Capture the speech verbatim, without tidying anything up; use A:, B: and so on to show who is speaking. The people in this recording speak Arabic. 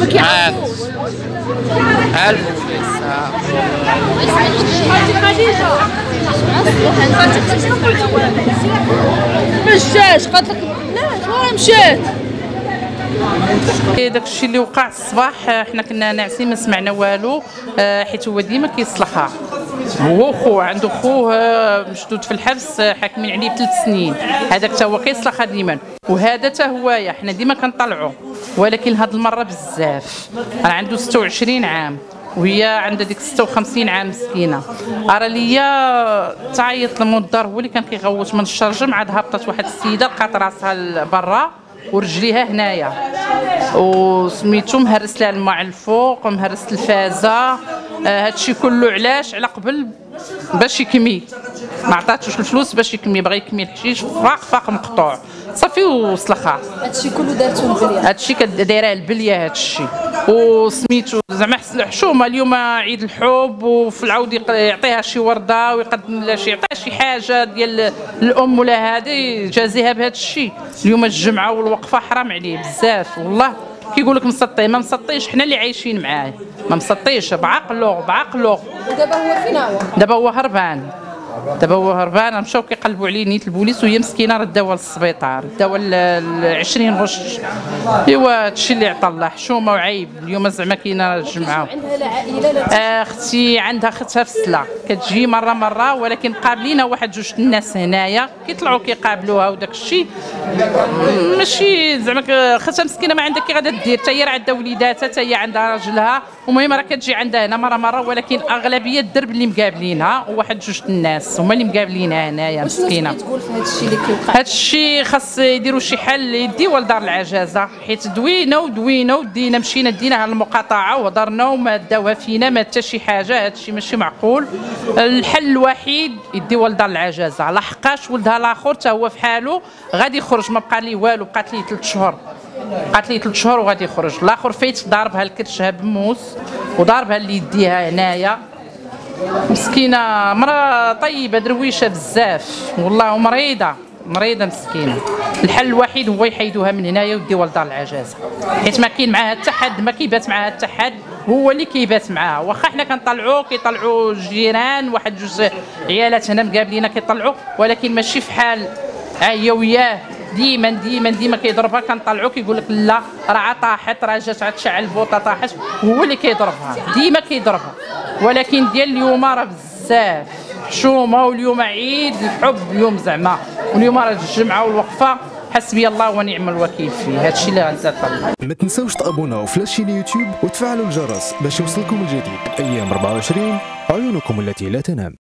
A: ما كيعرفوش. ما جاش قالت لك لا وين مشات.
B: داك الشيء اللي وقع الصباح حنا كنا ناعسين ما سمعنا والو، حيت هو ديما كيصلحها. هو خوه عنده خوه مشدود في الحبس حاكمين عليه بثلاث سنين، هذاك حتى هو كيصلحها ديما، وهذا حتى هويا حنا ديما كنطلعوه، ولكن هاد المره بزاف راه عنده ستة وعشرين عام وهي عندها ديك ستة وخمسين عام مسكينه. راه ليا تعيط للمدار هو اللي كان كيغوت من الشرجم، عاد هبطت واحد السيده لقات راسها برا ورجليها هنايا وسميتو مهرس لها الماء على الفوق ومهرس الفازه. آه هادشي كله علاش؟ على قبل باش يكمي، ما عطاتوش الفلوس باش يكمي، بغى يكمي الحشيش فاق فاق مقطوع صافي وسلخها.
A: هادشي كله دارتو البليه،
B: هادشي كدايره البليه هادشي. وسميتو زعما حشومه اليوم عيد الحب وفي العود يعطيها شي ورده ويقدم لها شي يعطيها شي حاجه ديال الام ولا هذه جازيها بهذا الشيء. اليوم الجمعه والوقفه حرام عليه بزاف والله. كيقول لك مسطي ما مسطيش، حنا اللي عايشين معاه ما مسطيش بعقلو بعقلو.
A: ودابا هو فين هو؟
B: دابا هو هربان، دابا هو هربان. مشاو كيقلبوا عليه نيت البوليس وهي مسكينه رداوها للسبيطار، رداوها ل عشرين غش. ايوا هادشي اللي عطا الله حشومه وعيب. اليوم زعما كاينه الجمعه.
A: عندها لا عائله لا
B: اختي عندها اختها في السلا كتجي مره مره، ولكن قابلينها واحد جوج الناس هنايا كيطلعوا كيقابلوها وداك الشيء ماشي زعما اختها مسكينه ما عندها كي غادا دير، حتى هي راه عندها وليداتها حتى هي عندها راجلها. المهم راه كتجي عندها هنا مره مره، ولكن اغلبيه الدرب اللي مقابلينها وواحد جوج الناس هما اللي مقابلينها هنايا مسكينه.
A: واش تقول في هذا الشيء اللي كيوقع؟
B: هذا الشيء خاص يديروا شي حل يديوها لدار العجازه، حيت دوينا ودوينا ودينا مشينا ديناها للمقاطعه وهضرنا وما داوها فينا ما حتى شي حاجه. هذا الشيء ماشي معقول. الحل الوحيد يديوها لدار العجازه، لحقاش ولدها الاخر حتى هو في حاله غادي يخرج، ما بقى ليه والو، بقات ليه ثلاث شهور بقات ليه ثلاث شهور وغادي يخرج. الاخر فايت ضاربها الكرشها بموس وضاربها اللي يديها هنايا. مسكينه مرا طيبه درويشه بزاف والله ومريضه مريضه مسكينه. الحل الوحيد هو يحيدوها من هنايا ويديوها لدار العجازه، حيت ما كاين معاها حتى حد، ما كيبات معاها حتى حد، هو اللي كيبات معاها. واخا حنا كنطلعوا كيطلعوا الجيران واحد جوج عيالات هنا مقابلينا كيطلعوا، ولكن ماشي في حال هي وياه ديما ديما ديما كيضربها. كنطلعوا كيقول لك لا راه طاحت راه جات عاد تشعل البوطه طاحت، هو اللي كيضربها ديما كيضربها. ولكن ديال اليوم راه بزاف حشومه، واليوم عيد الحب اليوم زعما، واليوم راه الجمعه والوقفه. حسبي الله ونعم الوكيل فيه. هادشي اللي غنزاد.
C: ما تنساوش تابوناو في لاشين يوتيوب وتفعلوا الجرس باش يوصلكم الجديد. ايام أربعة وعشرين عيونكم التي لا تنام.